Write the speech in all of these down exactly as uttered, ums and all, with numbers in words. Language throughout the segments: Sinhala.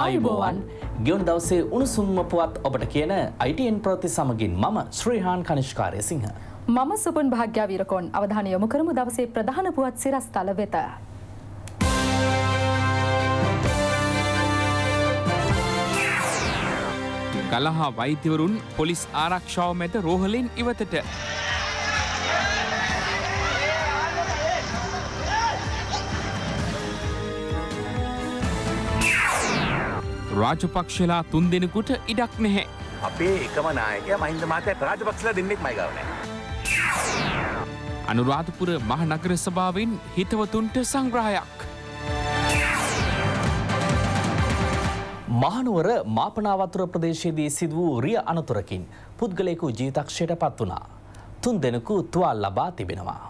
ආයුබෝවන්. ගෙවුණු දවසේ උණුසුම්ම පුවත් ඔබට කියන I T N ප්‍රවෘත්ති සමගින් මම ශ්‍රීහාන් කනිෂ්කාරය සිංහ. මම සුපුන් භාග්‍යා වීරකෝන්. අවධානය යොමු කරමු දවසේ ප්‍රධාන පුවත් සිරස්තල වෙත. ගලහා වෛද්‍යවරුන් පොලිස් ආරක්ෂාව මැද රෝහලෙන් ඉවතට. රාජපක්ෂලා තුන් දෙනෙකුට ඉඩක් නැහැ. අපේ එකම නායකයා මහින්ද මහත්තයා රාජපක්ෂලා දෙන්නෙක්මයි ගාවනේ. අනුරාධපුර මහනගර සභාවෙන් හිතවතුන්ට සංග්‍රහයක්. මහනුවර මාපනාවතුර ප්‍රදේශයේදී සිදු වූ රිය අනතුරකින් පුද්ගලයෙකු ජීවිතක්ෂයට පත් වුණා. තුන් දෙනෙකු තුවාල ලබා තිබෙනවා.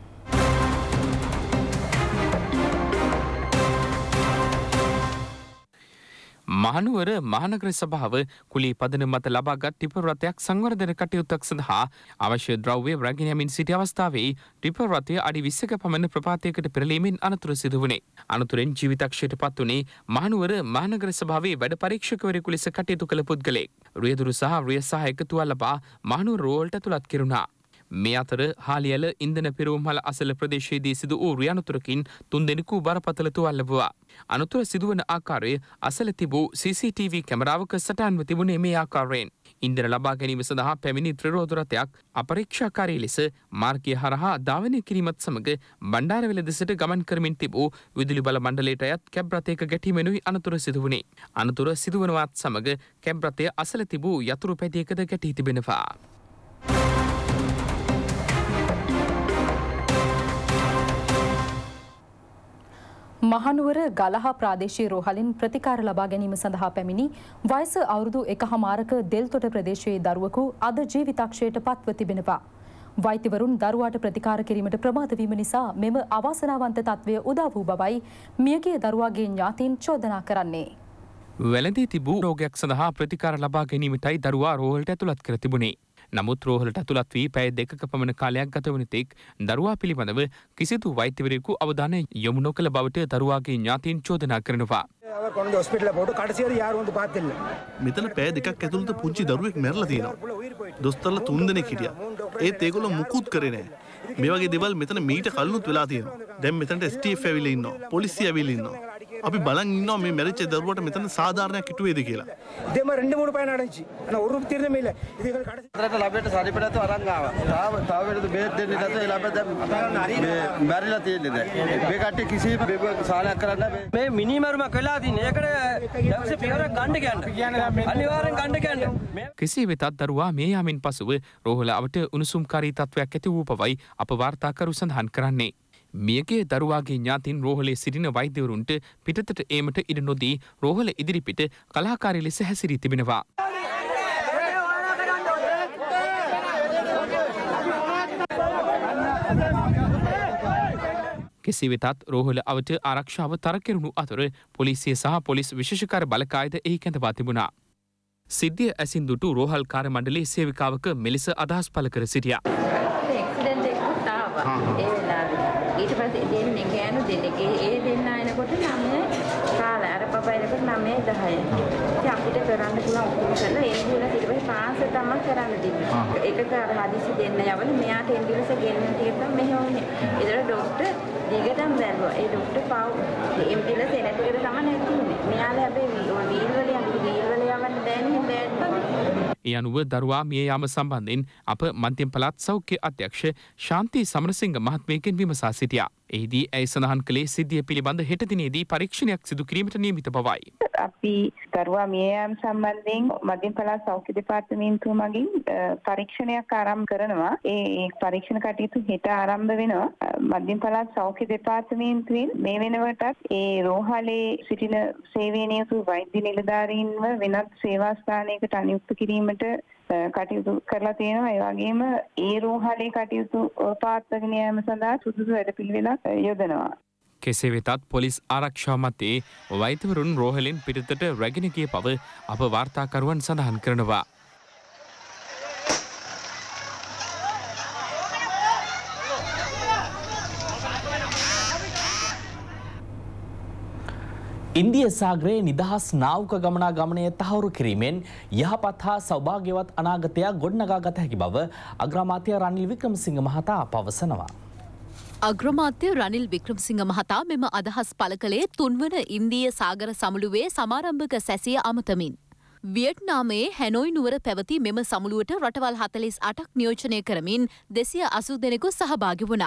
මහනුවර මහනගර සභාව කුලී පදනම මත ලබාගත් ටිපර් රථයක් සංවර්ධන කටයුත්තක් සඳහා අවශ්‍ය ද්‍රව්‍ය රැගෙන යමින් සිටි අවස්ථාවේ ටිපර් රථය අඩි විස්සක පමණ ප්‍රපාතයකට පෙරලීමෙන් අනතුර සිදු වුණේ. අනතුරෙන් ජීවිතක්ෂයට පත් වුණේ මහනුවර මහනගර සභාවේ වැඩ පරීක්ෂකවරයෙකු ලෙස කටයුතු කළ පුද්ගලයෙක්. රියදුරු සහ රිය සහායක තුවාල ලබා මහනුවර රෝහලට ඇතුළත් කෙරුණා. මේ අතර හාලියල ඉන්ධන පිරවුම්හල අසල ප්‍රදේශයේදී සිදු වූ රිය අනතුරකින් තුන් දෙනෙකු බරපතල තුවාල ලැබුවා. අනතුර සිදුවන ආකාරය අසල තිබූ C C T V කැමරාවක සටහන්ව තිබුණේ මේ ආකාරයෙන්. ඉන්ධන ලබා ගැනීම සඳහා පැමිණි ත්‍රිරෝද රථයක් අපරීක්ෂාකාරී ලෙස මාර්ගය හරහා ධාවනය කිරීමත් සමග බණ්ඩාරවෙල දෙසට ගමන් කරමින් තිබූ විදුලි බල මණ්ඩලයට අයත් කැබ් රථයක ගැටීමෙනුයි අනතුර සිදු වුණේ. අනතුර සිදුවනවත් සමග කැබ් රථය අසල තිබූ යතුරු පැදියකද ගැටී තිබෙනවා. මහනුවර ගලහා ප්‍රාදේශීය රෝහලින් ප්‍රතිකාර ලබා ගැනීම සඳහා පැමිණි වයස අවුරුදු එකහමාරක දෙල්තොට ප්‍රදේශයේ දරුවෙකු අද ජීවිතක්ෂයට පත්ව තිබෙනවා. වෛද්‍යවරුන් දරුවාට ප්‍රතිකාර කිරීමට ප්‍රමාද වීම නිසා මෙම අවාසනාවන්ත තත්ත්වය උදා වූ බවයි මියගිය දරුවාගේ ඥාතීන් චෝදනා කරන්නේ. වැළඳී තිබූ රෝගයක් සඳහා ප්‍රතිකාර ලබා ගැනීමටයි දරුවා රෝහලට ඇතුළත් කර තිබුණේ. නමුත් රෝහලට ඇතුළත් වී පැය දෙකක පමණ කාලයක් ගත වන තෙක් දරුවා පිළිබඳව කිසිදු වෛද්‍යවරයෙකු අවධානය යොමු නොකළ බවට දරුවාගේ ඥාතීන් චෝදනා කරනවා. මෙතන පැය දෙකක් ඇතුළත පුංචි දරුවෙක් මැරලා තියෙනවා. දොස්තරලා තුන් දෙනෙක් හිටියා. ඒත් ඒගොල්ලෝ මුකුත් කරේ නැහැ. මේ වගේ දේවල් මෙතන මීට කලිනුත් වෙලා තියෙනවා. දැන් මෙතනට S T F ඇවිල්ලා ඉන්නවා. පොලිසිය ඇවිල්ලා ඉන්නවා. අපි බලන් ඉන්නවා මේ මැරිච්ච දරුවට මෙතන සාධාරණයක් හිටුවේද කියලා. දෙම ரெண்டு மூணு பையன் அடைஞ்சி ஆனா ஒரு ரூபாய் தீர்ந்தமே இல்ல இதுகள் கடைசில லபෙට සරිපඩත අරන් ආවා. තාම තාම වෙලද බෙහෙත් දෙන්නේ නැත්නම් ලබෙට මේ බැරිලා තියෙන්නේ දැන්. මේ කට්ටිය කිසිම සාලයක් කරන්න මේ මිනිමරුමක් වෙලා තියෙන්නේ. ඒකට දවසේ පියවරක් ගන්න කියන්න. අනිවාර්යෙන් ගන්න කියන්න. කෙසේ වෙතත් දරුවා මේ යාමෙන් පසුව රෝහල අවට උණුසුම්කාරී තත්වයක් ඇති වූ බවයි අප වාර්තාකරු සඳහන් කරන්නේ. මියගේ දරුවාගේ ඥාතින් රෝහලේ සිටින වෛද්‍යවරුන්ට පිටතට ඒමට ඉඩ නොදී රෝහල ඉදිරිපිට කලාකාරී ලෙස හැසිරී තිබෙනවා. කෙසේ වෙතත් රෝහල අවට ආරක්ෂාව තර කෙරුණු අතර පොලිසිය සහ පොලිස් විශේෂකාර බලකායද එහි කැඳවා තිබුණා. සිද්ධිය ඇසින් දුටු රෝහල් කාර්ය මණ්ඩලයේ සේවිකාවක මෙලෙස අදහස් පළ කර සිටියා. ඊට පස්සේ දෙන්නේ ගෑනු දෙනෙක් ඒ දෙන්න ආනකොට නමය කාලා අර පපා එනකොට නමය දහය. ඉතින් අපිට කරන්න පුළුවන් ඔක්කොම කරලා ඒ දුල ඊට පස්සේ පාන්ස තමයි කරන්න දෙන්නේ. ඒකට අර හදිසි දෙන්න යවල මෙයාට එන්ඩිවස ගෙන්න ටික තමයි මෙහෙ වුනේ. ඒතර ડોක්ටර් දිගටම බැලුවා. ඒ ડોක්ටර් පාව එම්ඩිවස එනකොට තමයි නැති වුනේ. මෙයාලා හැබැයි වීල් වල යන්නේ වීල් වල යවන්න දැනෙන්නේ බෑත්. ඒ අනුව දරුවා මිය යාම සම්බන්ධයෙන් අප මන්තිම පළාත් සෞඛ්‍ය අධ්‍යක්ෂ ශාන්ති සමරසිංහ මහත්මියගෙන් විමසා සිටියා. එහිදී ඇය සඳහන් කළේ සිද්ධිය පිළිබඳ හෙට දිනේදී පරීක්ෂණයක් සිදු කිරීමට නියමිත බවයි. අපි දරුවා මිය යාම සම්බන්ධයෙන් මන්තිම පළාත් සෞඛ්‍ය දෙපාර්තමේන්තුව මගින් පරීක්ෂණයක් ආරම්භ කරනවා. ඒ පරීක්ෂණ කටයුතු හෙට ආරම්භ වෙනවා. මන්තිම පළාත් සෞඛ්‍ය දෙපාර්තමේන්තුවෙන් මේ වෙනකොටත් ඒ රෝහලේ සිටින සේවයේ නියුතු වෛද්‍ය නිලධාරීන්ව වෙනත් සේවා ස්ථානයකට අනියුක්ත කිරීමට කටයුතු කරලා තියෙනවා. ඒ වගේම ඒ රෝහලේ කටයුතු පාත්වගෙන යාම සඳහා සුදුසු වැඩපිළිවෙලක් යොදනවා. කෙසේ වෙතත් පොලිස් ආරක්ෂා මතේ වෛද්‍යවරුන් රෝහලෙන් පිටතට රැගෙන ගිය බව අප වාර්තාකරුවන් සඳහන් කරනවා. ඉන්දිය සාගරයේ නිදහස් නාවික ගමනාගමනය තහවුරු කිරීමෙන් යහපත් හා සෞභාග්‍යවත් අනාගතයක් ගොඩනගා ගත හැකි බව අග්‍රාමාත්‍ය රනිල් වික්‍රමසිංහ මහතා පවසනවා. අග්‍රමාත්‍ය රනිල් වික්‍රමසිංහ මහතා මෙම අදහස් පළ කළේ තුන්වන ඉන්දීය සාගර සමුළුවේ සමාරම්භක සැසිය අමතමින්. වියට්නාමයේ හැනොයි නුවර පැවති මෙම සමුළුවට රටවල් හතළිස් අටක් නියෝජනය කරමින් දෙසිය අසූ දෙනෙකු සහභාගි වුණා.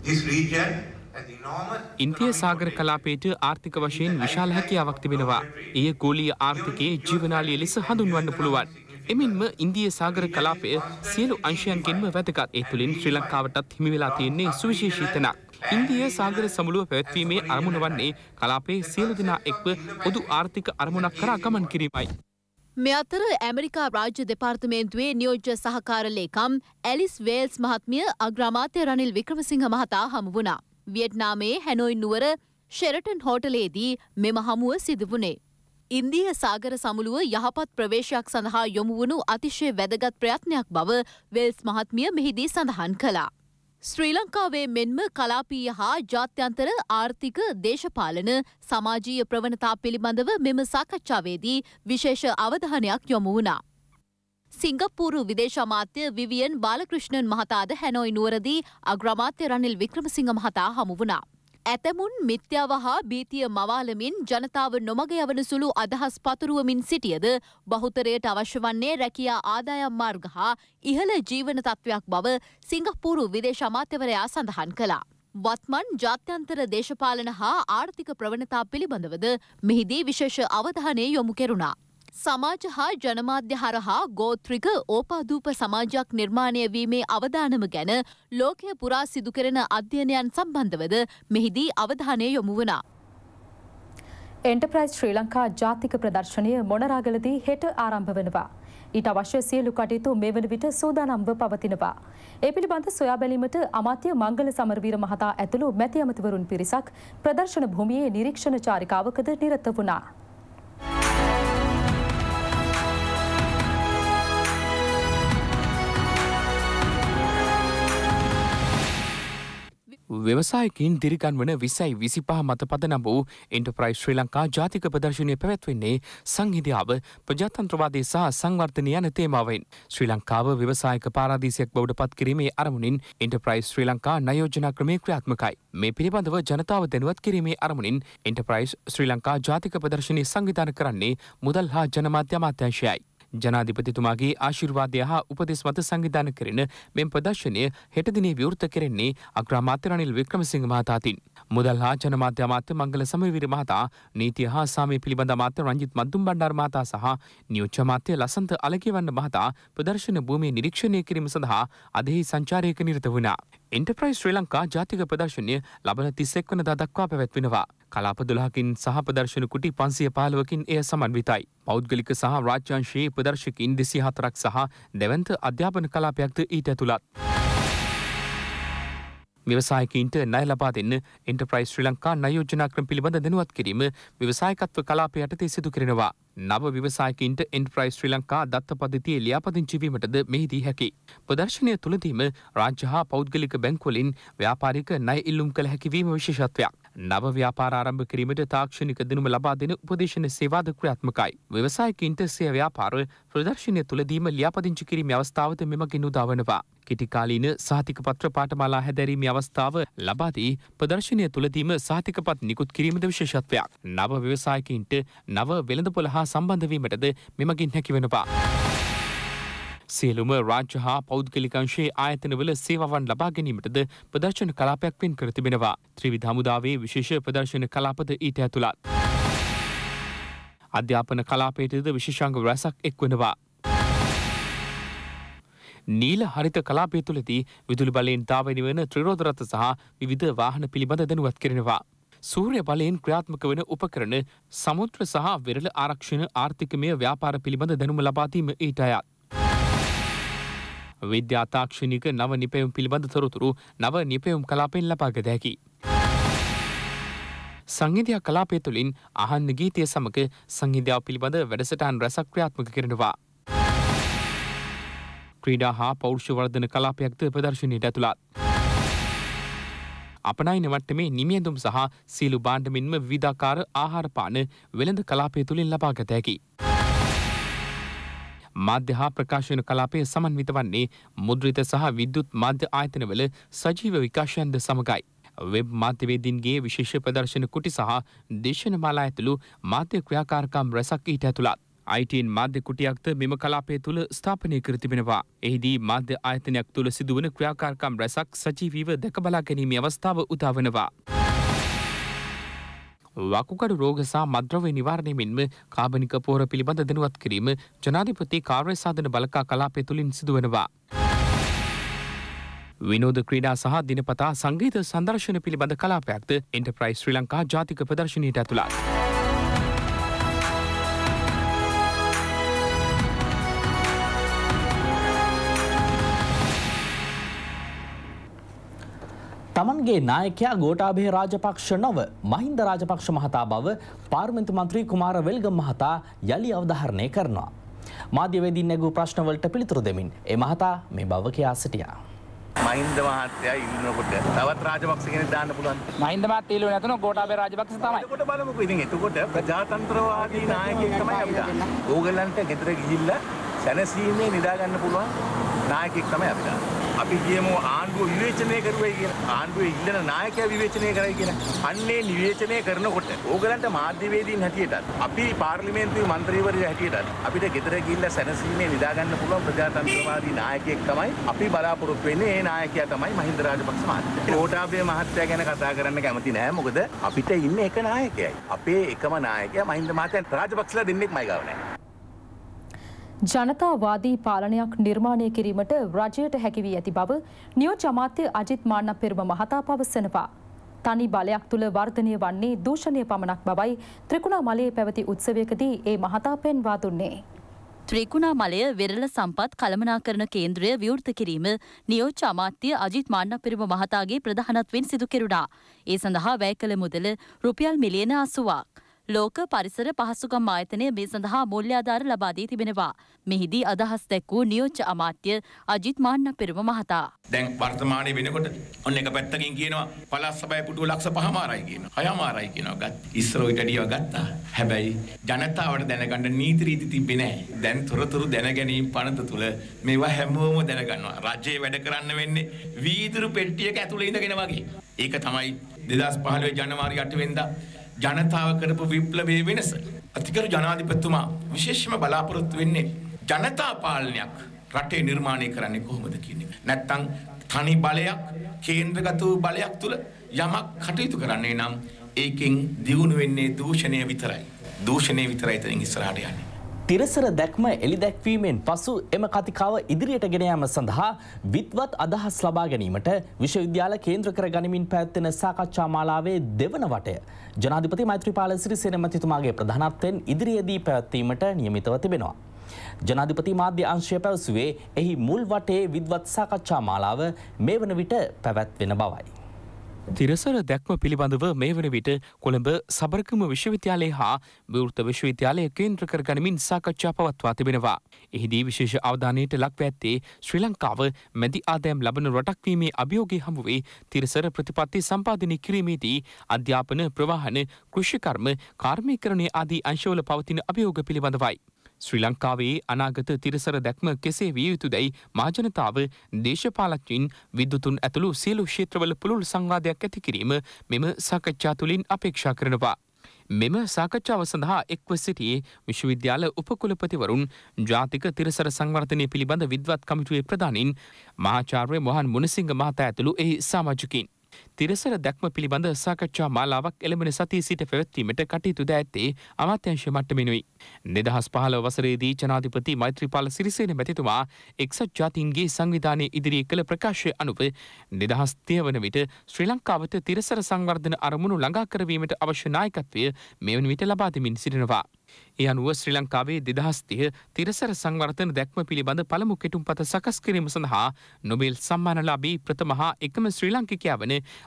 ඉන්දිය සාගර කලාපයට ආර්ථික වශයෙන් විශාල හැකියාවක් තිබෙනවා. එය ගෝලීය ආර්ථිකයේ ජීවනාලිය ලෙස හඳුන්වන්න පුළුවන්. එමෙන්ම ඉන්දිය සාගර කලාපය සියලු අංශයන්ගෙන්ම වැදගත්. ඒ තුළින් ශ්‍රී ලංකාවටත් හිමි වෙලා තියෙන්නේ සුවිශේෂී තැනක්. ඉන්දිය සාගර සමුළුව පැවැත්වීමේ අරමුණ වන්නේ කලාපයේ සියලු දෙනා එක්ව පොදු ආර්ථික අරමුණක් කරා ගමන් කිරීමයි. මේ අතර ඇමරිකා රාජ්‍ය දෙපාර්තමේන්තුවේ නියෝජ්‍ය සහකාර ලේකම් ඇලිස් වේල්ස් මහත්මිය අග්‍රාමාත්‍ය රනිල් වික්‍රමසිංහ මහතා හමු වුණා. වියට්නාමයේ හැනොයි නුවර ෂෙරටන් හෝටලේදී මෙම හමුව සිදු වුණේ. ඉන්දිය සාගර සමුළුව යහපත් ප්‍රවේශයක් සඳහා යොමු වුණු අතිශය වැදගත් ප්‍රයත්නයක් බව වෙල්ස් මහත්මිය මෙහිදී සඳහන් කළා. ශ්‍රී ලංකාවේ මෙන්ම කලාපීය හා ජාත්‍යන්තර ආර්ථික දේශපාලන සමාජීය ප්‍රවණතා පිළිබඳව මෙම සාකච්ඡාවේදී විශේෂ අවධානයක් යොමු වුණා. සිංගප්පූරු විදේශ අමාත්‍ය විවියන් බාලකෘෂ්ණන් මහතාද හැනොයි නුවරදී අග්‍රාමාත්‍ය රනිල් වික්‍රමසිංහ මහතා හමු වුණා. ඇතැමුන් මිත්‍යාව හා භීතිය මවාලමින් ජනතාව නොමග යවන සුළු අදහස් පතුරුවමින් සිටියද බහුතරයට අවශ්‍ය වන්නේ රැකියා ආදායම් මාර්ග හා ඉහළ ජීවන තත්ත්වයක් බව සිංගප්පූරු විදේශ අමාත්‍යවරයා සඳහන් කළා. වත්මන් ජාත්‍යන්තර දේශපාලන හා ආර්ථික ප්‍රවණතා පිළිබඳවද මෙහිදී විශේෂ අවධානය යොමු කෙරුණා. සමාජ හා ජනමාධ්‍ය හරහා ගෝත්‍රික ඕපාදූප සමාජයක් නිර්මාණය වීමේ අවදානම ගැන ලෝකය පුරා සිදු කෙරෙන අධ්‍යයනයන් සම්බන්ධවද මෙහිදී අවධානය යොමු වුණා. එන්ටර්ප්‍රයිස් ශ්‍රී ලංකා ජාතික ප්‍රදර්ශනය මොනරාගලදී හෙට ආරම්භ වෙනවා. ඊට අවශ්‍ය සියලු කටයුතු මේ වන විට සූදානම්ව පවතිනවා. ඒ පිළිබඳ සොයා බැලීමට අමාත්‍ය මංගල සමරවීර මහතා ඇතුළු මැති ඇමතිවරුන් පිරිසක් ප්‍රදර්ශන භූමියේ නිරීක්ෂණ චාරිකාවකද නිරත වුණා. ව්‍යවසායකින් දිරිගන්වන විසයි විසිපහ මත පදනම් වූ එන්ටර්ප්‍රයිස් ශ්‍රී ලංකා ජාතික ප්‍රදර්ශනය පැවැත්වෙන්නේ සංහිඳියාව ප්‍රජාතන්ත්‍රවාදය සහ සංවර්ධනය යන තේමාවෙන්. ශ්‍රී ලංකාව ව්‍යවසායක පාරාදීසයක් බවට පත් කිරීමේ අරමුණින් එන්ටර්ප්‍රයිස් ශ්‍රී ලංකා නයෝජනා ක්‍රමය ක්‍රියාත්මකයි. මේ පිළිබඳව ජනතාව දැනුවත් කිරීමේ අරමුණින් එන්ටර්ප්‍රයිස් ශ්‍රී ලංකා ජාතික ප්‍රදර්ශනය සංවිධානය කරන්නේ මුදල් හා ජනමාධ්‍ය අමාත්‍යාංශයයි. ජනාධිපතිතුමාගේ ආශිර්වාදය හා උපදෙස් මත සංවිධානය කෙරෙන මෙම ප්‍රදර්ශනය හෙට දිනේ විවෘත කෙරෙන්නේ අග්‍රාමාත්‍ය රනිල් වික්‍රමසිංහ මහතාතින්. මුදල් හා ජනමාධ්‍ය අමාත්‍ය මංගල සමරවීර මහතා, නීතිය හා සාමය පිළිබඳ අමාත්‍ය රංජිත් මද්දුම් බණ්ඩාර මහතා සහ නියෝජ්‍ය අමාත්‍ය ලසන්ත අලගිවන්න මහතා ප්‍රදර්ශන භූමිය නිරීක්ෂණය කිරීම සඳහා අදෙහි සංචාරයක නිරත වුණා. එන්ටර්ප්‍රයිස් ශ්‍රී ලංකා ජාතික ප්‍රදර්ශනය ලබන තිස් එක් වනදා දක්වා පැවැත්වෙනවා. කලාප දොළහකින් සහ ප්‍රදර්ශන කුටි පන්සිය පහළොවකින් එය සමන්විතයි. පෞද්ගලික සහ රාජ්‍යංශයේ ප්‍රදර්ශකයින් දෙසිය හතරක් සහ දැවන්ත අධ්‍යාපන කලාපයක්ද ඊට ඇතුළත්. ව්‍යවසායකයින්ට ණය ලබා දෙන්න එන්ටර්ප්‍රයිස් ශ්‍රී ලංකා නයෝජනා ක්‍රම පිළිබඳ දැනුවත් කිරීම ව්‍යවසායකත්ව කලාපය යටතේ සිදු කරනවා. නව ව්‍යවසායකයින්ට එන්ටර්ප්‍රයිස් ශ්‍රී ලංකා දත්ත පද්ධතියේ ලියාපදිංචි වීමටද මෙහිදී හැකි. ප්‍රදර්ශනය තුළදීම රාජ්‍ය හා පෞද්ගලික බැංකුවලින් ව්‍යාපාරික ණය ඉල්ලුම් කළ හැකි වීම විශේෂත්වයක්. නව ව්‍යාපාර ආරම්භ කිරීමට තාක්ෂණික දැනුම ලබා දෙන උපදේශන සේවාද ක්‍රියාත්මකයි. ව්‍යවසායකයින්ට සිය ව්‍යාපාර ප්‍රදර්ශනය තුළදීම ලියාපදිංචි කිරීමේ අවස්ථාවද මෙමගින් උදාවනවා. කෙටිකාලීන සහතිකපත්‍ර පාඨමාලා හැදෑරීමේ අවස්ථාව ලබා දී ප්‍රදර්ශනය තුළදීම සහතිකපත් නිකුත් කිරීමද විශේෂත්වයක්. නව ව්‍යවසායකයින්ට නව වෙළඳපොළ හා සම්බන්ධ වීමටද මෙමගින් හැකිවෙනවා. සියලුම රාජ්‍ය හා පෞද්ගලික අංශයේ ආයතනවල සේවාවන් ලබා ගැනීමටද ප්‍රදර්ශන කලාපයක් වෙන් කර තිබෙනවා. ත්‍රිවිධ හමුදාවේ විශේෂ ප්‍රදර්ශන කලාපද ඊට ඇතුළත්. අධ්‍යාපන කලාපයටද විශේෂාංග රැසක් එක්වනවා. නීල හරිත කලාපය තුළදී විදුලි බලයෙන් දාවනි වන ත්‍රිරෝද රථ සහ විවිධ වාහන පිළිබඳ දැනුවත් කරනවා. සූර්ය බලයෙන් ක්‍රියාත්මක වන උපකරණ, සමුද්‍ර සහ වෙරළ ආරක්ෂණ, ආර්ථිකමය ව්‍යාපාර පිළිබඳ දැනුම ලබා දීම ඊට අයත්. විද්‍යා තාක්ෂණික නව නිපැයුම් පිළිබඳ තොරතුරු නව නිපැයුම් කලාපයෙන් ලබාගත හැකි. සංහිඳියා කලාපය තුළින් අහන්න ගීතය සමග සංහිඳියාව පිළිබඳ වැඩසටහන් රැසක් ක්‍රියාත්මක කරනවා. ක්‍රීඩා හා පෞරුෂ වර්ධන කලාපයක්ද ප්‍රදර්ශනයට ඇතුළත්. අපනයන මට්ටමේ නිමියඳුම් සහ සීලු භාණ්ඩ මෙන්ම විවිධාකාර ආහාර පාන වෙළඳ කලාපය තුලින් ලබා ගත හැකියි. මාධ්‍ය හා ප්‍රකාශන කලාපය සමන්විත වන්නේ මුද්‍රිත සහ විද්‍යුත් මාධ්‍ය ආයතනවල සජීව විකාශයන්ද සමගයි. වෙබ් මාධ්‍යවේදීන්ගේ විශේෂ ප්‍රදර්ශන කුටි සහ දේශන මාලා ඇතුළු මාධ්‍ය ක්‍රියාකාරකම් රැසක් ඊට ඇතුළත්. I T N මාධ්‍ය කුටියක්ද මෙම කලාපය තුළ ස්ථාපනය කර තිබෙනවා. එහිදී මාධ්‍ය ආයතනයක් තුළ සිදුවන ක්‍රියාකාරකම් රැසක් සජීවීව දැක බලා ගැනීමේ අවස්ථාව උදා වෙනවා. වකුගඩු රෝග සහ මද්‍රව්‍ය නිවාරණය මෙන්ම කාබනික පොහොර පිළිබඳ දැනුවත් කිරීම ජනාධිපති කාර්ය සාධන බලකා කලාපය තුළින් සිදුවනවා. විනෝද ක්‍රීඩා සහ දිනපතා සංගීත සංදර්ශන පිළිබඳ කලාපයක්ද එන්ටර්ප්‍රයිස් ශ්‍රී ලංකා ජාතික ප්‍රදර්ශනයට ඇතුළත්. තමන්ගේ නායකයා ගෝඨාභය රාජපක්ෂ නොව මහින්ද රාජපක්ෂ මහතා බව පාර්ලිමේන්තු මන්ත්‍රී කුමාර වෙල්ගම මහතා යලි අවධාරණය කරනවා. මාධ්‍යවේදීන් නැගූ ප්‍රශ්නවලට පිළිතුරු දෙමින් ඒ මහතා මේ බව කියා සිටියා. මහින්ද මහත්තයා ඉන්නකොට තවත් රාජපක්ෂ කෙනෙක් දාන්න පුළුවන්. මහින්ද මහත්තයා ඉල්ලුවේ නැතුන ගෝඨාභය රාජපක්ෂ තමයි. එතකොට බලමුකෝ ඉතින් එතකොට ප්‍රජාතන්ත්‍රවාදී නායකයෙක් තමයි අපි දාන්නේ. ඕගලන්ට ගෙදර ගිහිල්ලා සැනසීමේ නිදා ගන්න පුළුවන් නායකයෙක් තමයි අපි දාන්නේ. අපි කියමු ආණ්ඩුව විවේචනය කරුවයි කියලා. ආණ්ඩුවේ ඉල්ලන නායකයා විවේචනය කරයි කියලා. අන්නේ නිවේචනය කරනකොට ඕගලන්ට මාධ්‍යවේදීන් හැටියටත් අපි පාර්ලිමේන්තුවේ මන්ත්‍රීවරයෝ හැටියටත් අපිට ගෙදර ගිහිල්ලා සැනසීමේ නිදා ගන්න පුළුවන් ප්‍රජාතන්ත්‍රවාදී නායකයෙක් තමයි අපි බලාපොරොත්තු වෙන්නේ. ඒ නායකයා තමයි මහින්ද රාජපක්ෂ මහත්තයා. ගෝඨාභය මහත්තයා ගැන කතා කරන්න කැමති නෑ. මොකද අපිට ඉන්නේ එක නායකයයි. අපේ එකම නායකයා මහින්ද මහත්තයා. රාජපක්ෂලා දෙන්නෙක්මයි ගාව නෑ. ජනතාවාදී පාලනයක් නිර්මාණය කිරීමට රජයට හැකි වී ඇති බව නියෝජ්‍ය අමාත්‍ය අජිත් මාන්නපෙරුම මහතා පවසනවා. තනි බලයක් තුළ වර්ධනය වන්නේ දූෂණය පමණක් බවයි ත්‍රිකුණාමලයේ පැවති උත්සවයකදී ඒ මහතා පෙන්වා දුන්නේ. ත්‍රිකුණාමලය වෙරළ සම්පත් කළමනාකරණ කේන්ද්‍රය විවෘත කිරීම නියෝජ්‍ය අමාත්‍ය අජිත් මාන්නපෙරුම මහතාගේ ප්‍රධානත්වයෙන් සිදු කෙරුණා. ඒ සඳහා වැය කළ මුදල රුපියල් මිලියන අසූවක්. ලෝක පරිසර පහසුකම් ආයතනය මේ සඳහා මූල්‍යාධාර ලබා දී තිබෙනවා. මෙහිදී අදහස් දැක්වූ නියෝජ්‍ය අමාත්‍ය අජිත් මාන්නපෙරුම මහතා. දැන් වර්තමානයේ වෙනකොට ඔන්න එක පැත්තකින් කියනවා පළාත් සභාවේ පුටුව ලක්ෂ පහමාරයි කියනවා. හයමාරයි කියනවා. ගත් ඉස්සර ඔය ටඩියව ගත්තා. හැබැයි ජනතාවට දැනගන්න නීති රීති තිබ්බේ නැහැ. දැන් තොරතුරු දැන ගැනීම පනත තුල මේවා හැමෝම දැනගන්නවා. රජයේ වැඩ කරන්න වෙන්නේ වීදුරු පෙට්ටියක ඇතුලේ ඉඳගෙන වගේ. ඒක තමයි දෙදාස් පහළොව ජනවාරි අට වෙනිදා ජනතාව කරපු විප්ලවයේ වෙනස. අතිගරු ජනාධිපතිතුමා විශේෂම බලාපොරොත්තු වෙන්නේ ජනතා පාලනයක් රටේ නිර්මාණය කරන්නේ කොහොමද කියන එක. නැත්තම් තනි බලයක් කේන්ද්‍රගත වූ බලයක් තුල යමක් කටයුතු කරන්නේ නම් ඒකෙන් දියුණු වෙන්නේ දූෂණය විතරයි. දූෂණය විතරයි තනින් ඉස්සරහට යන්නේ. තිරසර දැක්ම එළිදැක්වීමෙන් පසු එම කතිකාව ඉදිරියට ගෙන යාම සඳහා විද්වත් අදහස් ලබා ගැනීමට විශ්වවිද්‍යාල කේන්ද්‍ර කර ගනිමින් පැවැත්වෙන සාකච්ඡා මාලාවේ දෙවන වටය ජනාධිපති මෛත්‍රීපාල සිරිසේන මැතිතුමාගේ ප්‍රධානත්වයෙන් ඉදිරියේදී පැවැත්වීමට නියමිතව තිබෙනවා. ජනාධිපති මාධ්‍ය අංශය පැවසුවේ එහි මුල් වටේ විද්වත් සාකච්ඡා මාලාව මේ වන විට පැවැත්වෙන බවයි. තිරසර දැක්ම පිළිබඳව මේ වන විට කොළඹ සබරකම විශ්වවිද්‍යාලයේ හා විවෘත විශ්වවිද්‍යාලය කේන්ද්‍ර කර ගනිමින් සාකච්ඡා පවත්වා තිබෙනවා. එහිදී විශේෂ අවධානයට ලක්ව ඇත්තේ ශ්‍රී ලංකාව මැදි ආදායම් ලබන රටක් වීමේ අභියෝගය හමුවේ තිරසර ප්‍රතිපත්ති සම්පාදනය කිරීමේදී අධ්‍යාපන ප්‍රවාහන කෘෂිකර්ම කාර්මීකරණය ආදී අංශවල පවතින අභියෝග පිළිබඳවයි. ශ්‍රී ලංකාවේ අනාගත තිරසර දැක්ම කෙසේ විය යුතුදැයි මහජනතාව දේශපාලඥයින් විද්වතුන් ඇතුළු සියලු ක්ෂේත්‍රවල පුළුල් සංවාදයක් ඇති කිරීම මෙම සාකච්ඡා තුළින් අපේක්ෂා කරනවා. මෙම සාකච්ඡාව සඳහා එක්ව සිටියේ විශ්වවිද්‍යාල උපකුලපතිවරුන් ජාතික තිරසර සංවර්ධනය පිළිබඳ විද්වත් කමිටුවේ ප්‍රධානීන් මහාචාර්ය මොහන් මුණසිංහ මහතා ඇතුළු එහි සමාජිකයින්. තිරසර දැක්ම පිළිබඳ සාකච්ඡා මාලාවක් එළඹෙන සතියේ සිට පැවැත්වීමට කටයුතු ද ඇත්තේ අමාත්‍යාංශ මට්ටමිනුයි. දෙදහස් පහළොව වසරේදී ජනාධිපති මෛත්‍රීපාල සිරිසේන මැතිතුමා එක්සත් ජාතීන්ගේ සංවිධානය ඉදිරියේ කළ ප්‍රකාශය අනුව දෙදහස් තිහ වන විට ශ්‍රී ලංකාවට තිරසර සංවර්ධන අරමුණු ළඟා කරවීමට අවශ්‍ය නායකත්වය මෙවන විට ලබා දෙමින් සිටිනවා. ඒ අනුව ශ්‍රී ලංකාවේ දෙදහස් තිහ තිරසර සංවර්ධන දැක්ම පිළිබඳ පළමු කෙටුම්පත සකස් කිරීම සඳහා නොබෙල් සම්මානලාභී ප්‍රථම හා එකම ශ්‍රී ලාංකිකයා වන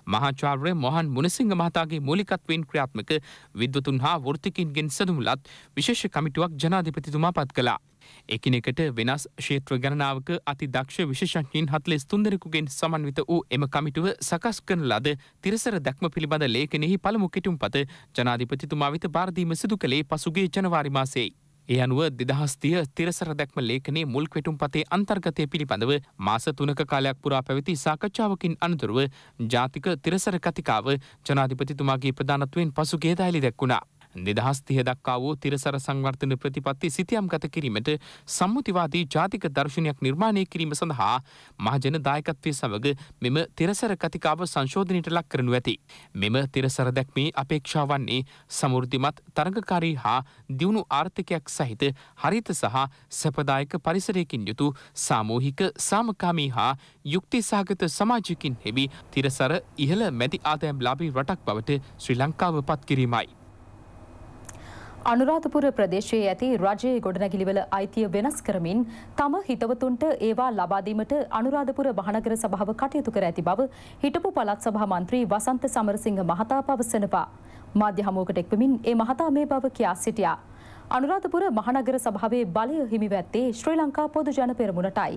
මහාචාර්ය මොහන් මුණසිංහ මහතාගේ මූලිකත්වයෙන් ක්‍රියාත්මක විද්වතුන් හා වෘත්තිකින්ගෙන් සැදුමුලත් විශේෂ කමිටුවක් ජනාධිපතිතුමා පත් කළා. එකිනෙකට වෙනස් ක්ෂේත්‍ර ගණනාවක අති දක්ෂ විශේෂඥයින් හතළිස් තුන් දෙනෙකුගෙන් සමන්විත වූ එම කමිටුව සකස් කරන ලද තිරසර දැක්ම පිළිබඳ ලේඛනයෙහි පළමු කෙටුම්පත ජනාධිපතිතුමා වෙත බාර දීම සිදු කළේ පසුගිය ජනවාරි මාසයේ. ඒ අනුව දෙදහස් තිහ තිරසර දැක්ම ලේඛනයේ මුල් කෙටුම්පතේ අන්තර්ගතය පිළිබඳව මාස තුනක කාලයක් පුරා පැවති සාකච්ඡාවකින් අනතුරුව ජාතික තිරසර කතිකාව ජනාධිපතිතුමාගේ ප්‍රධානත්වයෙන් පසුගියදා එළි දැක්වුණා. දෙදහස් තිහ දක්වා වූ තිරසර සංවර්ධන ප්‍රතිපත්ති සිතියම් ගත කිරීමට සම්මුතිවාදී ජාතික දර්ශනයක් නිර්මාණය කිරීම සඳහා මහජන දායකත්වය සමග මෙම තිරසර කතිකාව සංශෝධනයට ලක් කරනු ඇති. මෙම තිරසර දැක්මේ අපේක්ෂා වන්නේ සමෘද්ධිමත් තරඟකාරී හා දියුණු ආර්ථිකයක් සහිත හරිත සහ සැපදායක පරිසරයකින් යුතු සාමූහික සාමකාමී හා යුක්ති සහගත සමාජයකින් හෙබි තිරසර ඉහළ මැදි ආදායම් ලාභී රටක් බවට ශ්‍රී ලංකාව පත් කිරීමයි. අනුරාධපුර ප්‍රදේශයේ ඇති රජයේ ගොඩනැගිලිවල අයිතිය වෙනස් කරමින් තම හිතවතුන්ට ඒවා ලබා දීමට අනුරාධපුර මහනගර සභාව කටයුතු කර ඇති බව හිටපු පළාත් සභා මන්ත්‍රී වසන්ත සමරසිංහ මහතා පවසනවා. මාධ්‍ය හමුවකට එක්වමින් ඒ මහතා මේ බව කියා සිටියා. අනුරාධපුර මහනගර සභාවේ බලය හිමිව ඇත්තේ ශ්‍රී ලංකා පොදු ජන පෙරමුණටයි.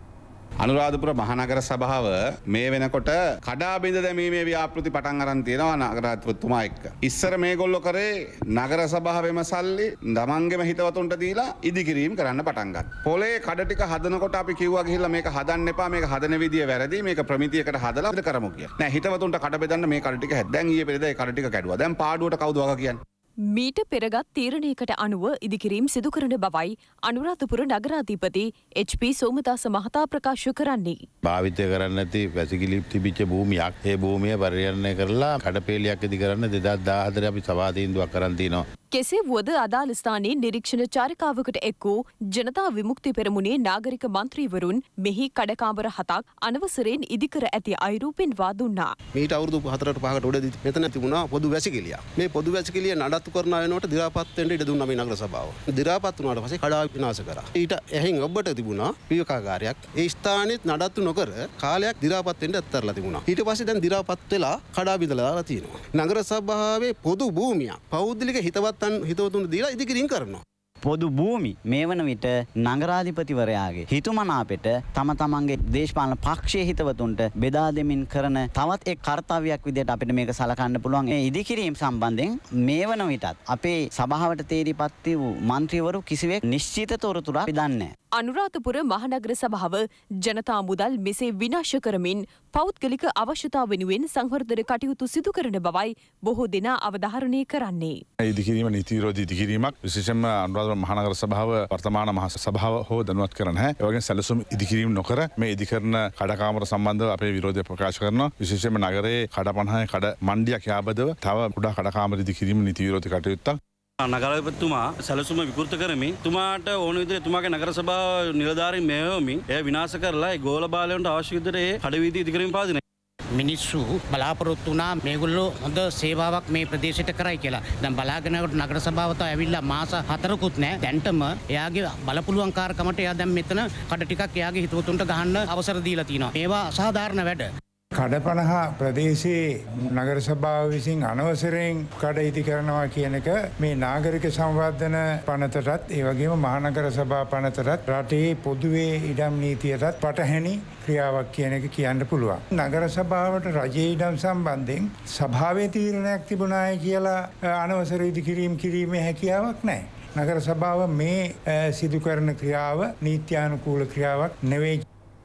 අනුරාධපුර මහනගර සභාව මේ වෙනකොට කඩා බිඳ දැමීමේ ව්‍යාපෘති පටන් අරන් තියෙනවා නගරාධිපතිතුමා එක්ක. ඉස්සර මේගොල්ලෝ කරේ නගර සභාවෙම සල්ලි තමන්ගේම හිතවතුන්ට දීලා ඉදිකිරීම කරන්න පටන් ගත්තා. පොලේ කඩ ටික හදනකොට අපි කිව්වා ගිහිල්ලා මේක හදන්න එපා, මේක හදන විදිය වැරදි, මේක ප්‍රමිතියකට හදලා අපිට කරමු කියලා. නෑ, හිතවතුන්ට කඩ බෙදන්න මේ කඩ ටික හැද. දැන් ඊයේ පෙරේදා ඒ කඩ ටික කැඩුවා. දැන් පාඩුවට කවුද වග කියන්නේ? මීට පෙරගත් තීරණයකට අනුව ඉදිකිරීම් සිදු කරන බවයි අනුරාධපුර නගරාධිපති එච් පී සෝමදාස මහතා ප්‍රකාශ කරන්නේ. භාවිතය කරන්න ඇති වැසිකිලි තිබිච්ච භූමියක් ඒ භූමිය පරිහරණය කරලා කඩපේලියක් ඉදි කරන්න දෙදහස් දාහතර අපි සභා තීන්දුවක් කරන් තිනවා. කෙසේ වුවද අදාළ ස්ථානයේ නිරීක්ෂණ චාරිකාවකට එක් වූ ජනතා විමුක්ති පෙරමුණේ නාගරික මන්ත්‍රීවරුන් මෙහි කඩකාමර හතක් අනවසරයෙන් ඉදිකර ඇති අයුරු පෙන්වා දුන්නා. මීට අවුරුදු හතරට පහකට උඩදී මෙතන තිබුණා පොදු වැසිකිළියක්. මේ පොදු වැසිකිළිය නඩත්තු කරන අයනට දි รา පත් වෙන්න ඉඩ දුන්නා මේ නගර සභාව. දි รา පත් වුණාට පස්සේ කඩා විනාශ කරා. ඊට එහින් ඔබට තිබුණා පියකාගාරයක්. ඒ ස්ථානෙත් නඩත්තු නොකර කාලයක් දි รา පත් වෙන්න ඇත්තරලා තිබුණා. ඊට පස්සේ දැන් දි รา පත් වෙලා කඩා බිඳලා තියෙනවා. නගර සභාවේ පොදු භූමියක් පෞද්ගලික හිතවත් හිතවතුන් දීලා ඉදිකිරීම් කරනවා. පොදු භූමි මේ වන විට නගරාධිපතිවරයාගේ හිතුමනාපෙට තම තමන්ගේ දේශපාලන පක්ෂයේ හිතවතුන්ට බෙදා දෙමින් කරන තවත් එක් කාර්යයක් විදිහට අපිට මේක සලකන්න පුළුවන්. ඒ ඉදිකිරීම සම්බන්ධයෙන් මේ වන විටත් අපේ සභාවට තේරිපත් වූ മന്ത്രിවරු කිසිවෙක් නිශ්චිත තොරතුරක් අපි දන්නේ නැහැ. අනුරාධපුර මහනගර සභාව ජනතා මුදල් මෙසේ විනාශ කරමින් පෞද්ගලික අවශ්‍යතා වෙනුවෙන් සංවර්ධන කටයුතු සිදු කරන බවයි බොහෝ දෙනා අවධාරණය කරන්නේ. ඉදිකිරීම නීති විරෝධී ඉදිකිරීමක් විශේෂයෙන්ම අනුරාධපුර මහනගර සභාව වර්තමාන මහ සභාව හෝ දැනුවත් කරන හැ. ඒ වගේම සැලසුම් ඉදිකිරීම නොකර මේ ඉදිකරන කඩකාමර සම්බන්ධව අපේ විරෝධය ප්‍රකාශ කරනවා. විශේෂයෙන්ම නගරයේ කඩ පනහේ කඩ මණ්ඩියක් යාබදව තව කුඩා කඩකාමර ඉදිකිරීම නීති විරෝධී කටයුත්තක් නගරාධිපතිතුමා සැලසුම විකෘත කරමින් තුමාට ඕන විදිහට තුමාගේ නගර සභාව නිලධාරීන් මෙහෙයවමින් එය විනාශ කරලා ඒ ගෝල බාලයන්ට අවශ්‍ය විදිහට ඒ කඩවීදි ඉදිකිරීම පාදින මිනිස්සු බලාපොරොත්තු වුණා මේගොල්ලෝ හොඳ සේවාවක් මේ ප්‍රදේශයට කරයි කියලා. දැන් බලාගෙන යනකොට නගර සභාවට ඇවිල්ලා මාස හතරකුත් නැහැ. දැන්ටම එයාගේ බලපුලුවන්කාරකමට එයා දැන් මෙතන කඩ ටිකක් එයාගේ හිතවතුන්ට ගහන්න අවසර දීලා තිනවා. ඒවා අසාධාරණ වැඩ. කඩපනහ ප්‍රදේශයේ නගර සභාව විසින් අනවසරයෙන් කඩ ඉදි කරනවා කියන එක මේ නාගරික සංවර්ධන පනතටත් ඒ වගේම මහනගර සභා පනතටත් රටේ පොදුවේ ඉඩම් නීතියටත් පටහැනි ක්‍රියාවක් කියන එක කියන්න පුළුවන්. නගර සභාවට රජයේ ඉඩම් සම්බන්ධයෙන් සභාවේ තීරණයක් තිබුණායි කියලා අනවසර ඉදි කිරීම කිරීමේ හැකියාවක් නැහැ. නගර සභාව මේ සිදු කරන ක්‍රියාව නීත්‍යානුකූල ක්‍රියාවක් නෙවෙයි.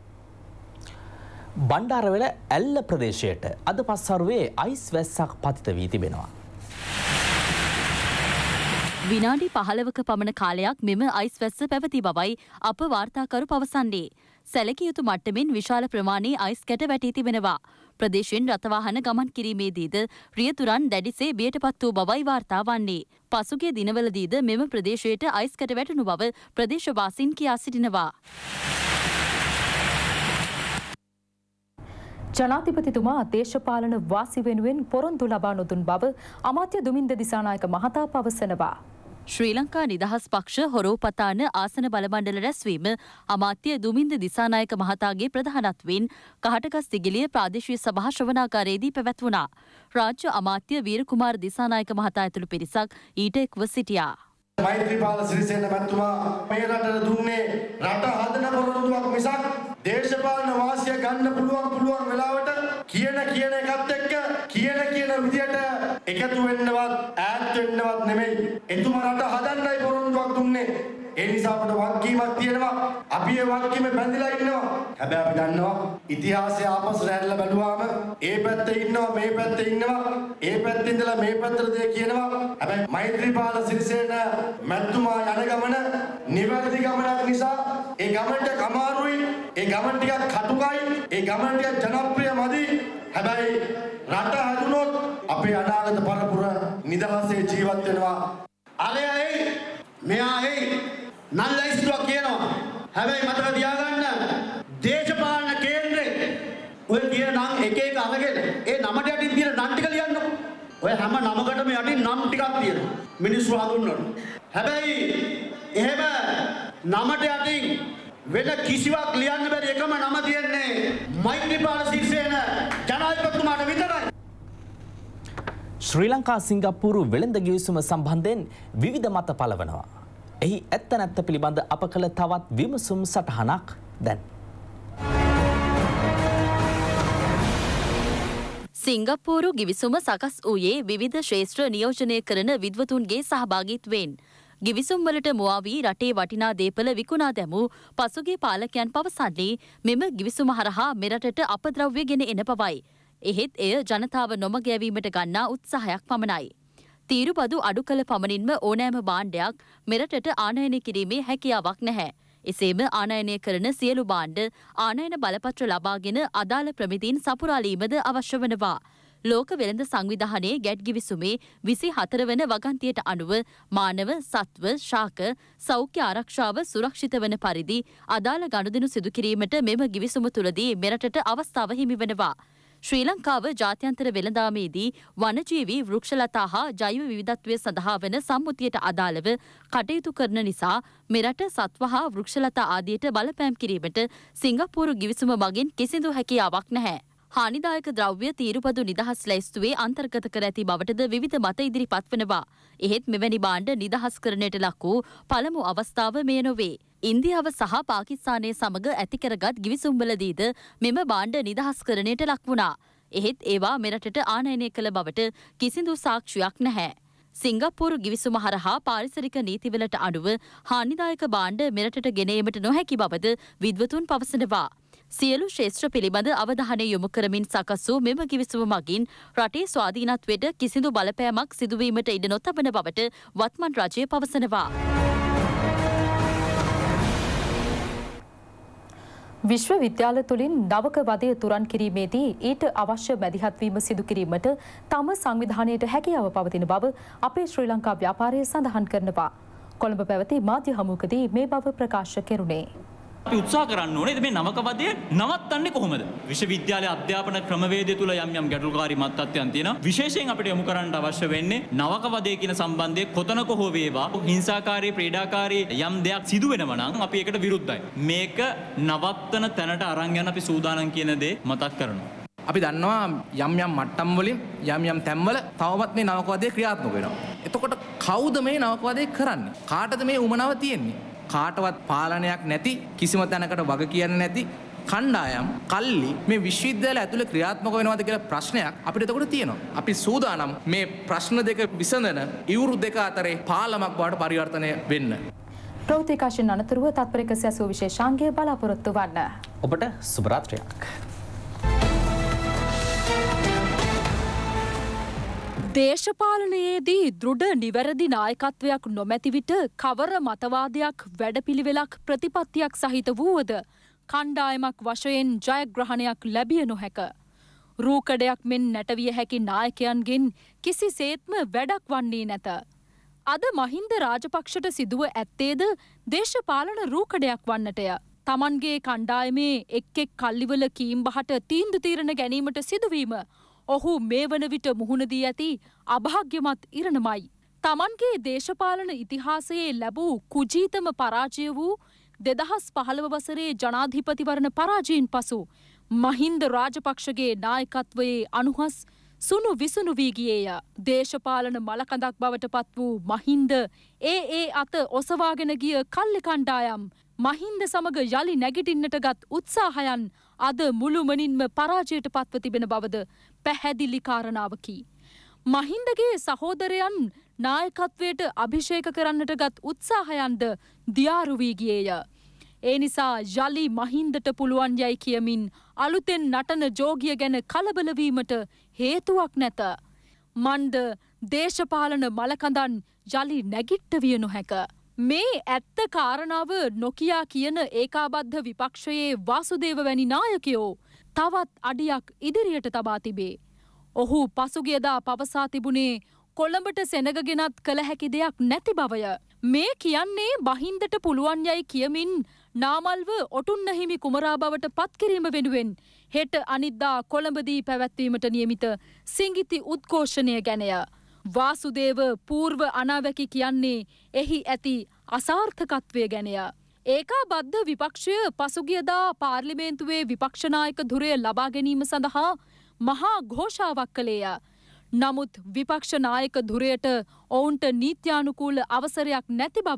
බණ්ඩාරවෙල ඇල්ල ප්‍රදේශයට අද පස්වරුවේ අයිස් වැස්සක් පතිත වී තිබෙනවා. විනාඩි පහළවක පමණ කාලයක් මෙම අයිස් වැස්ස පැවති බවයි අප වාර්තාකරු පවසන්නේ. සැලකිය යුතු මට්ටමින් විශාල ප්‍රමාණයේ අයිස් කැට වැටී තිබෙනවා. ප්‍රදේශයෙන් රථවාහන ගමන් කිරීමේදීද රියතුරන් දැඩිසේ බියටපත් වූ බවයි වාර්තා වන්නේ. පසුගිය දිනවලදීද මෙම ප්‍රදේශයට අයිස් කැට වැටුණු බව ප්‍රදේශවාසීන් කියා සිටිනවා. ජනාධිපතිතුමා දේශපාලන වාසි වෙනුවෙන් පොරොන්දු ලබා නොදුන් බව අමාත්‍ය දුමින්ද දිසානායක මහතා පවසනවා. ශ්‍රී ලංකා නිදහස් පක්ෂ හොරෝපතාන ආසන බලමණ්ඩල රැස්වීම අමාත්‍ය දුමින්ද දිසානායක මහතාගේ ප්‍රධානත්වයෙන් කහටගස් දිගිලිය ප්‍රාදේශීය සභා ශ්‍රවණාකාරයේදී පැවැත්වුණා. රාජ්‍ය අමාත්‍ය වීරකුමාර දිසානායක මහතා ඇතුළු පිරිසක් ඊට එක්ව සිටියා. මෛත්‍රීපාල සිරිසේන මැතිතුමා මේ රටට දුන්නේ රට හදන පොරොන්දුවක් මිසක් දේශපාලන වාසිය ගන්න පුළුවන් පුළුවන් වෙලාවට කියන කියන එකත් එක්ක කියන කියන විදියට එකතු වෙන්නවත් ඈත් වෙන්නවත් නෙමෙයි. එතුමා රට හදන්නයි පොරොන්දුවක් දුන්නේ. ඒ නිසා අපට වගකීමක් තියෙනවා. අපි ඒ වගකීම බැඳිලා ඉන්නවා. හැබැයි අපි දන්නවා ඉතිහාසය ආපස්සට හැරිලා බලුවාම ඒ පැත්තේ ඉන්නවා මේ පැත්තේ ඉන්නවා. ඒ පැත්තේ ඉඳලා මේ පැත්තට දෙය කියනවා. හැබැයි මෛත්‍රීපාල සිරිසේන මැතිතුමා යන ගමන නිවැරදි ගමනක් නිසා ඒ ගමනට කමාරුයි. ඒ ගමන ටිකක් කටුකයි. ඒ ගමන ටිකක් ජනප්‍රිය මදි. හැබැයි රට හැදුනොත් අපේ අනාගත පරපුර නිදහසේ ජීවත් වෙනවා. අරයයි මෙයායි නල්ලයිස්තුවක් කියනවා. හැබැයි මතක තියාගන්න දේශපාලන කේන්ද්‍රේ ඔය කියන නම් එක එක අරගෙන ඒ නමට යටින් තියෙන නම් ටික ලියන්නකො. ඔය හැම නමකටම යටින් නම් ටිකක් තියෙනවා. මිනිස්සු හඳුන්වන්න. හැබැයි එහෙම නමට යටින් වෙන කිසිවක් ලියන්න බැරි එකම නම තියෙන්නේ මෛත්‍රීපාල සිරිසේන ජනාධිපතිතුමාට විතරයි. ශ්‍රී ලංකා සිංගප්පූරු වෙළඳ ගිවිසුම සම්බන්ධයෙන් විවිධ මත පලවනවා. එහි ඇත්ත නැත්ත පිළිබඳ අප කළ තවත් විමසුම් සටහනක් දැන්. සිංගප්පූරු ගිවිසුම සකස් වූයේ විවිධ ශ්‍රේෂ්ඨ නියෝජනය කරන විද්වතුන්ගේ සහභාගීත්වයෙන්. ගිවිසුම් වලට මුවා වී රටේ වටිනා දේපල විකුණා දැමූ පසුගිය පාලකයන් පවසන්නේ මෙම ගිවිසුම හරහා මෙරටට අපද්‍රව්‍ය ගෙන එන බවයි. එහෙත් එය ජනතාව නොමග යැවීමට ගන්නා උත්සාහයක් පමණයි. තීරුබදු අඩු කළ පමණින්ම ඕනෑම භාණ්ඩයක් මෙරටට ආනයනය කිරීමේ හැකියාවක් නැහැ. එසේම ආනයනය කරන සියලු භාණ්ඩ ආනයන බලපත්‍ර ලබාගෙන අදාළ ප්‍රමිතීන් සපුරාලීමද අවශ්‍ය වනවා. ලෝක වෙළඳ සංවිධානයේ ගැට් ගිවිසුමේ විසි හතර වන වගන්තියට අනුව මානව සත්ව ශාක සෞඛ්‍ය ආරක්ෂාව සුරක්ෂිත වන පරිදි අදාළ ගනුදෙනු සිදු කිරීමට මෙම ගිවිසුම තුළදී මෙරටට අවස්ථාව හිමි වෙනවා. ශ්‍රී ලංකාව ජාත්‍යන්තර වෙළඳාමේදී වනජීවී වෘක්ෂලතා හා ජෛව විවිධත්වය සඳහා වන සම්මුතියට අදාළව කටයුතු කරන නිසා මෙරට සත්ව හා වෘක්ෂලතා ආදියට බලපෑම් කිරීමට සිංගප්පූරු ගිවිසුම මගින් කිසිදු හැකියාවක් නැහැ. හානිදායක ද්‍රව්‍ය තීරුපදු නිදහස් ලැයිස්තුවේ අන්තර්ගත කර ඇති බවටද විවිධ මත ඉදිරිපත් වනවා. එහෙත් මෙවැනි භාණ්ඩ නිදහස් කරණයට ලක් වූ පළමු අවස්ථාව මෙය නොවේ. ඉන්දියාව සහ පාකිස්තානය සමග ඇති කරගත් ගිවිසුම්වලදීද මෙම භාණ්ඩ නිදහස් කරණයට ලක් වුණා. එහෙත් ඒවා මෙරටට ආනයනය කළ බවට කිසිදු සාක්ෂියක් නැහැ. සිංගප්පූරු ගිවිසුම හරහා පාරිසරික නීතිවලට අනුව හානිදායක භාණ්ඩ මෙරටට ගෙන ඒමට නොහැකි බවද විද්වතුන් පවසනවා. සියලු ක්ෂේත්‍ර පිළිබඳ අවධානය යොමු කරමින් සකස් වූ මෙම ගිවිසුම මගින් රටේ ස්වාධීනත්වයට කිසිදු බලපෑමක් සිදුවීමට ඉඩ නොතබන බවට වත්මන් රජය පවසනවා. විශ්වවිද්‍යාල තුළින් නවක වදය තුරන් කිරීමේදී ඊට අවශ්‍ය මැදිහත්වීම සිදු කිරීමට තම සංවිධානයට හැකියාව පවතින බව අපේ ශ්‍රී ලංකා ව්‍යාපාරය සඳහන් කරනවා. කොළඹ පැවති මාධ්‍ය හමුවකදී මේ බව ප්‍රකාශ කෙරුණේ. අපි උත්සාහ කරන්න ඕනේ මේ නවක වදය නවත්තන්නේ කොහොමද? විශ්වවිද්‍යාලයේ අධ්‍යාපන ක්‍රමවේදය තුල යම් යම් ගැටලුකාරී මතත්වයන් තියෙනවා. විශේෂයෙන් අපිට යොමු කරන්න අවශ්‍ය වෙන්නේ නවක වදය කියන සම්බන්ධයේ කොතනක හෝ වේවා හිංසාකාරී ක්‍රීඩාකාරී යම් දෙයක් සිදු වෙනවා නම් අපි ඒකට විරුද්ධයි. මේක නවත්තන තැනට අරන් යන අපි සූදානම් කියන දේ මතක් කරනවා. අපි දන්නවා යම් යම් මට්ටම් වලින් යම් යම් තැන්වල තවමත් මේ නවකවාදය ක්‍රියාත්මක වෙනවා. එතකොට කවුද මේ නවකවාදය කරන්නේ? කාටද මේ උමනාව තියෙන්නේ? කාටවත් පාලනයක් නැති කිසිම තැනකට වග කියන්නේ නැති කණ්ඩායම් කල්ලි මේ විශ්වවිද්‍යාලය ඇතුළේ ක්‍රියාත්මක වෙනවද කියලා ප්‍රශ්නයක් අපිට එතකොට තියෙනවා. අපි සූදානම් මේ ප්‍රශ්න දෙක විසඳන ඉවුරු දෙක අතරේ පාලමක් බවට පරිවර්තනය වෙන්න. ප්‍රවෘත්තිකාශන අනතුරුව තත්පර එකසිය අසූ විශේෂාංගය බලාපොරොත්තු වන්න. ඔබට සුබ රාත්‍රියක්. දේශපාලනයේදී දෘಢ නිවැරදි නායකත්වයක් නොමැති විට කවර මතවාදයක් වැඩපිළිවෙලක් ප්‍රතිපත්තියක් සහිත වූවද කණ්ඩායමක් වශයෙන් ජයග්‍රහණයක් ලැබිය නොහැක. රූකඩයක් මෙන් නැටවිය හැකි නායකයන්ගෙන් කිසිසේත්ම වැඩක් වන්නේ නැත. අද මහින්ද රාජපක්ෂට සිදුව ඇත්තේද දේශපාලන රූකඩයක් වන්නටය. තමන්ගේ කණ්ඩායමේ එක් එක් කල්ලිවල කීම්බහට තීන්දු තීරණ ගැනීමට සිදුවීම ඔහු මේ වන විට මුහුණ දී ඇති අභාග්‍යමත් ඉරණමයි. තමන්ගේ දේශපාලන ඉතිහාසයේ ලැබූ කුජීතම පරාජය වූ දෙදහස් පහළව වසරේ ජනාධිපතිවරණ පරාජයෙන් පසු මහින්ද රාජපක්ෂගේ නායකත්වයේ අනුහස් සුණු විසුණු වී ගියේය. දේශපාලන මලකඳක් බවට පත් වූ මහින්ද ඒ ඒ අත ඔසවාගෙන ගිය කල්ලි කණ්ඩායම් මහින්ද සමග යළි නැගිටින්නට ගත් උත්සාහයන් අද මුළුමනින්ම පරාජයට පත්ව තිබෙන බවද පැහැදිලි කාරණාවකි. මහින්දගේ සහෝදරයන් නායකත්වයට අභිෂේක කරන්නට ගත් උත්සාහයන්ද දියාරු වී ගියේය. ඒ නිසා යලි මහින්දට පුළුවන් යයි කියමින් අලුතෙන් නටන ජෝගිය ගැන කලබල වීමට හේතුවක් නැත. මන්ද දේශපාලන මලකඳන් යලි නැගිට්ට විය නොහැක. මේ ඇත්ත කාරණාව නොකියා කියන ඒකාබද්ධ විපක්ෂයේ වාසුදේව වැනි නායකයෝ තවත් අඩියක් ඉදිරියට තබා තිබේ. ඔහු පසුගියදා පවසා තිබුණේ කොළඹට සෙනගගෙනත් කළ හැකි දෙයක් නැති බවය. මේ කියන්නේ මහින්දට පුළුවන් යයි කියමින් නාමල්ව ඔටුන්න හිමි කුමරා බවට පත්කිරීම වෙනුවෙන් හෙට අනිද්දා කොළඹදී පැවැත්වීමට නියමිත සිංගිති උද්ඝෝෂණය ගැනය. වාසුදේව පූර්ව අනාවැකි කියන්නේ එහි ඇති අසාර්ථකත්වය ගැනය. ඒකාබද්ධ විපක්ෂය පසුගියදා පාර්ලිමේන්තුවේ විපක්ෂනායක ධුරය ලබා ගැනීම සඳහා මහා ඝෝෂාවක් කළේය. නමුත් විපක්ෂ නායක ධුරයට ඔවුන්ට නීත්‍යානුකූල අවසරයක් නැති බව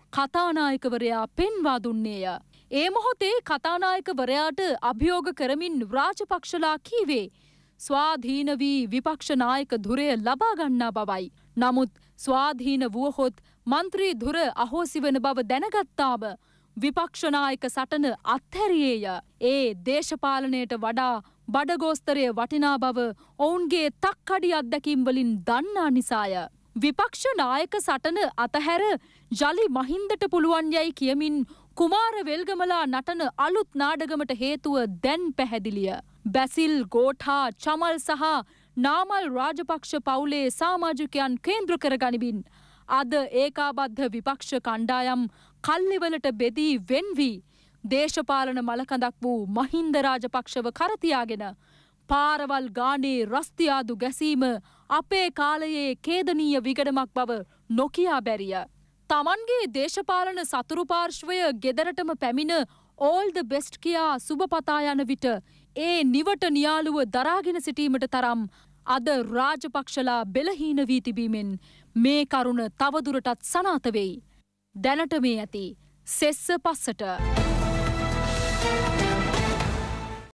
කතානායකවරයා පෙන්වා දුන්නේය. ඒ මොහොතේ කතානායකවරයාට අභියෝග කරමින් රාජපක්ෂලා කීවේ ස්වාධීන වී විපක්ෂ නායක ධුරය ලබා ගන්නා බවයි. නමුත් ස්වාධීන වුවහොත් මන්ත්‍රී ධුර අහෝසි වන බව දැනගත්තාම විපක්ෂ නායක සටන අත්හැරියේය. ඒ දේශපාලනයට වඩා බඩගෝස්තරය වටිනා බව ඔවුන්ගේ තක්කඩි අත්දැකීම් වලින් දන්නා නිසාය. විපක්ෂ නායක සටන අතහැර යලි මහින්දට පුළුවන් යයි කියමින් කුමාර වෙල්ගමලා නටන අලුත් නාඩගමට හේතුව දැන් පැහැදිලිය. බැසිල් ගෝඨා චමල් සහ නාමල් රාජපක්ෂ පවුලේ සමාජිකයන් කේන්ද්‍ර කර ගනිමින් අද ඒකාබද්ධ විපක්ෂ කණ්ඩායම් කල්ලිවලට බෙදී වෙන්වී දේශපාලන මලකඳක් වූ මහින්ද රාජපක්ෂව කරතියාගෙන පාරවල් ගානේ රස්තියාදු ගැසීම අපේ කාලයේ ඛේදනීය විගඩමක් බව නොකියා බැරිය. තමන්ගේ දේශපාලන සතුරු පාර්ශ්වය ගෙදරටම පැමිණ all the best කියා සුබපතා යන විට ඒ නිවට නියාලුව දරාගෙන සිටීමට තරම් අද රාජපක්ෂලා බෙලහීන වී තිබීමෙන් මේ කරුණ තවදුරටත් සනාථ වෙයි. දැනට මේ ඇති සෙස්ස පස්සට.